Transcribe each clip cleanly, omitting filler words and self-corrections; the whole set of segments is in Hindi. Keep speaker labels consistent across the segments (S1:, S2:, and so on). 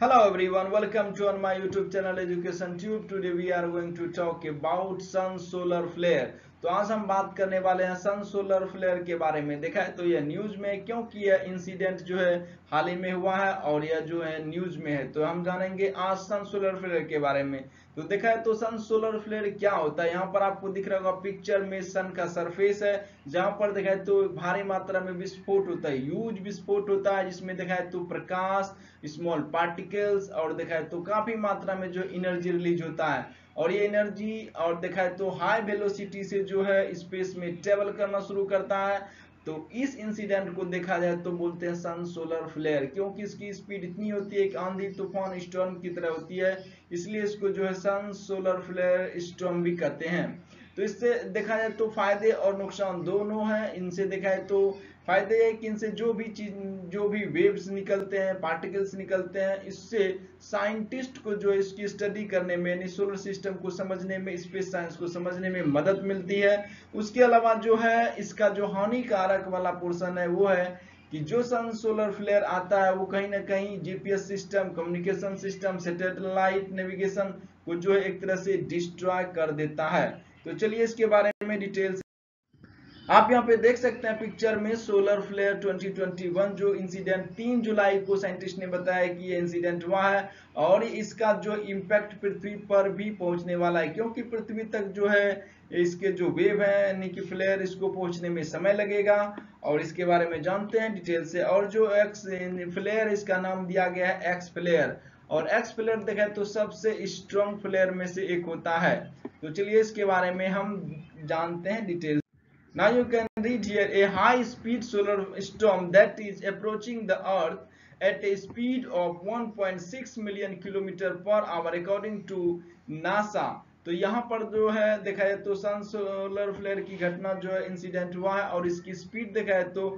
S1: Hello everyone, welcome to on my YouTube channel Education Tube. Today we are going to talk about sun solar flare. तो आज हम बात करने वाले हैं सन सोलर फ्लेयर के बारे में। देखा है तो यह न्यूज में क्योंकि यह इंसिडेंट जो है हाल ही में हुआ है और यह जो है न्यूज में है, तो हम जानेंगे आज सन सोलर फ्लेयर के बारे में। तो देखा है तो सन सोलर फ्लेयर क्या होता है। यहाँ पर आपको दिख रहा होगा पिक्चर में सन का सरफेस है, जहां पर देखा है तो भारी मात्रा में विस्फोट होता है, ह्यूज विस्फोट होता है, जिसमें देखा है तो प्रकाश, स्मॉल पार्टिकल्स और देखा है तो काफी मात्रा में जो एनर्जी रिलीज होता है। और ये एनर्जी और देखा है तो हाई वेलोसिटी से जो है स्पेस में ट्रेवल करना शुरू करता है। तो इस इंसिडेंट को देखा जाए तो बोलते हैं सन सोलर फ्लेयर, क्योंकि इसकी स्पीड इतनी होती है कि आंधी तूफान स्टॉर्म की तरह होती है, इसलिए इसको जो है सन सोलर फ्लेयर स्टॉर्म भी कहते हैं। तो इससे देखा जाए तो फायदे और नुकसान दोनों हैं। इनसे देखा है तो फायदे है कि इनसे जो भी वेव्स निकलते हैं, पार्टिकल्स निकलते हैं, इससे साइंटिस्ट को जो इसकी स्टडी करने में, यानी सोलर सिस्टम को समझने में, स्पेस साइंस को समझने में मदद मिलती है। उसके अलावा जो है इसका जो हानिकारक वाला पोर्शन है वो है कि जो सन सोलर फ्लेयर आता है वो कहीं ना कहीं GPS system, communication system, satellite navigation को जो है एक तरह से डिस्ट्रॉय कर देता है। तो चलिए इसके बारे में डिटेल आप यहाँ पे देख सकते हैं पिक्चर में सोलर फ्लेयर 2021 जो इंसिडेंट 3 जुलाई को साइंटिस्ट ने बताया कि ये इंसिडेंट हुआ है और इसका जो इम्पैक्ट पृथ्वी पर भी पहुंचने वाला है, क्योंकि पृथ्वी तक जो है इसके जो वेव है यानी कि फ्लेयर, इसको पहुंचने में समय लगेगा। और इसके बारे में जानते हैं डिटेल से। और जो एक्स फ्लेयर, इसका नाम दिया गया है एक्स फ्लेयर, और एक्स फ्लेयर देखा तो सबसे स्ट्रॉन्ग फ्लेयर में से एक होता है। तो चलिए इसके बारे में हम जानते हैं detail. Now you can read here a high-speed solar storm that is approaching the Earth at a speed of 1.6 million km per hour according to NASA। तो यहाँ पर जो है देखा है तो सन सोलर फ्लेयर की घटना जो है इंसिडेंट हुआ है और इसकी स्पीड देखा है तो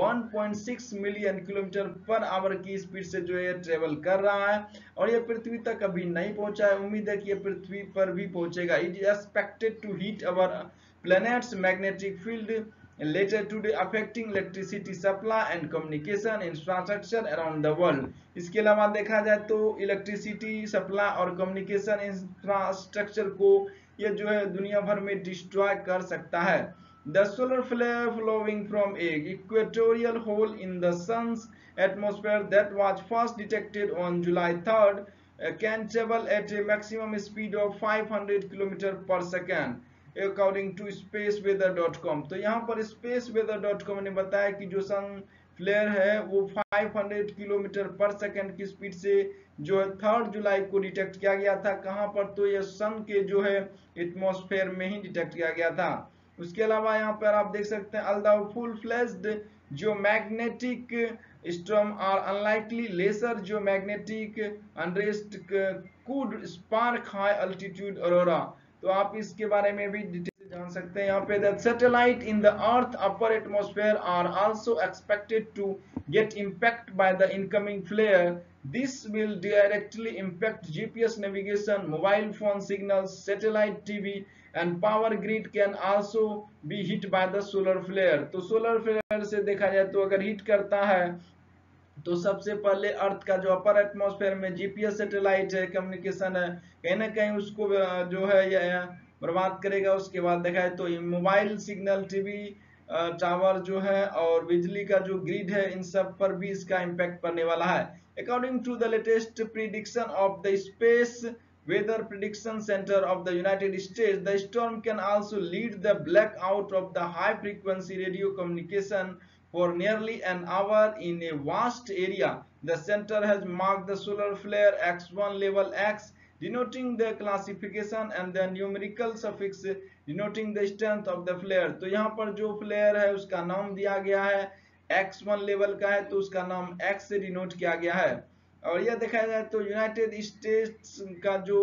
S1: 1.6 मिलियन किलोमीटर पर आवर की स्पीड से जो है ट्रेवल कर रहा है और ये पृथ्वी तक अभी नहीं पहुंचा है। उम्मीद है कि ये पृथ्वी पर भी पहुंचेगा। It is expected to hit our planet's magnetic field later today affecting electricity supply and communication infrastructure around the world। इसके अलावा देखा जाए तो इलेक्ट्रिसिटी सप्लाई और कम्युनिकेशन इंफ्रास्ट्रक्चर को ये जो है दुनिया भर में डिस्ट्रॉय कर सकता है। The solar flare flowing from a equatorial hole in the sun's atmosphere that was first detected on July 3rd can travel at a maximum speed of 500 km per second according to spaceweather.com। तो यहाँ पर spaceweather.com ने बताया कि जो सन फ्लेयर है वो 500 किलोमीटर पर सेकंड की स्पीड से जो है 3 जुलाई को डिटेक्ट किया गया था। कहाँ पर, तो ये सन के जो है एटमॉस्फेयर में ही डिटेक्ट किया गया था। उसके अलावा यहाँ पर आप देख सकते हैं अल्दो फुल फ्लेज्ड जो magnetic storm are unlikely lesser जो magnetic unrest could spark high altitude aurora. तो आप इसके बारे में भी डिटेल जान सकते हैं। यहाँ पे the satellite in the earth upper atmosphere are also expected to get impact by the incoming flare. This will directly impact GPS navigation, mobile phone signals, satellite TV and power grid can also be hit by the solar flare. तो सोलर फ्लेयर से देखा जाए तो अगर हिट करता है तो सबसे पहले अर्थ का जो अपर एटमॉस्फेयर में जीपीएस सैटेलाइट है, कम्युनिकेशन है, कहीं ना कहीं उसको जो है बर्बाद करेगा। उसके बाद देखा है तो मोबाइल सिग्नल, टीवी टावर जो है और बिजली का जो ग्रिड है, इन सब पर भी इसका इम्पैक्ट पड़ने वाला है। According to the latest prediction of the space weather prediction center of the United States, the storm can also lead the blackout of the high frequency radio communication for nearly an hour in a vast area. The center has marked the solar flare X1 level X, denoting the classification, and the numerical suffix denoting the strength of the flare। तो यहाँ पर जो फ्लेयर है उसका नाम दिया गया है X1 लेवल का है, तो उसका नाम X से डिनोट किया गया है। और यह देखा जाए तो यूनाइटेड स्टेट्स का जो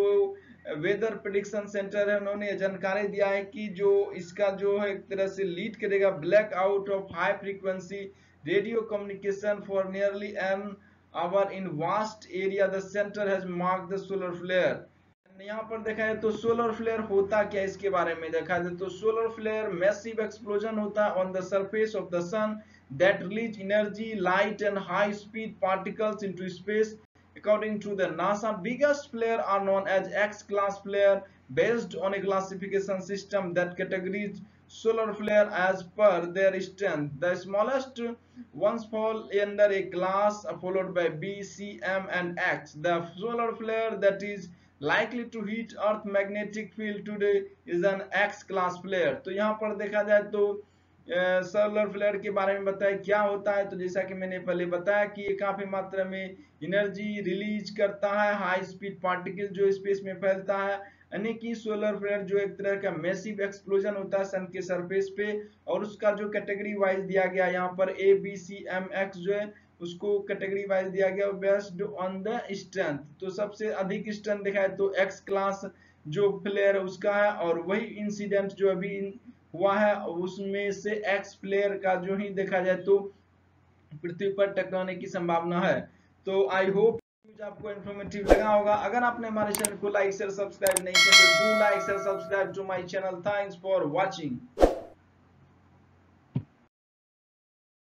S1: वेदर प्रेडिक्शन सेंटर है, उन्होंने जानकारी दिया है कि जो इसका जो है एक तरह से लीड करेगा black out of high frequency radio communication for nearly an hour in vast area. The centre has mark the solar flare. यहाँ पर देखा है तो सोलर फ्लेयर होता क्या, इसके बारे में देखा जाए तो सोलर फ्लेयर मैसिव एक्सप्लोजन होता है on the surface of the sun that release energy, light and high speed particles into space According to the NASA, biggest flare are known as X-class flare based on a classification system that categorizes solar flare as per their strength. The smallest ones fall under a class followed by B, C, M, and X. The solar flare that is likely to hit Earth magnetic field today is an X class flare. तो यहाँ पर देखा जाए तो सोलर फ्लेयर के बारे में बताया क्या होता है। तो जैसा कि मैंने पहले बताया कि ये काफी मात्रा में एनर्जी रिलीज करता है, हाई स्पीड पार्टिकल जो स्पेस में फैलता है, यानी कि सोलर फ्लेयर जो एक तरह का मैसिव एक्सप्लोजन होता है सन के सरफेस पे। और उसका जो कैटेगरी वाइज दिया गया यहाँ पर A B C M X जो है उसको कैटेगरी वाइज दिया गया बेस्ड ऑन द स्ट्रेंथ। तो सबसे अधिक स्ट्रेंथ देखा है तो एक्स क्लास जो फ्लेयर है उसका है, और वही इंसिडेंट जो अभी हुआ है उसमें से एक्स फ्लेयर का जो ही देखा जाए तो पृथ्वी पर टकराने की संभावना है। तो आई होप आपको इन्फॉर्मेटिव लगा होगा। अगर आपने हमारे चैनल को लाइक शेयर सब्सक्राइब नहीं किया तो do like share subscribe to my channel. Thanks for watching.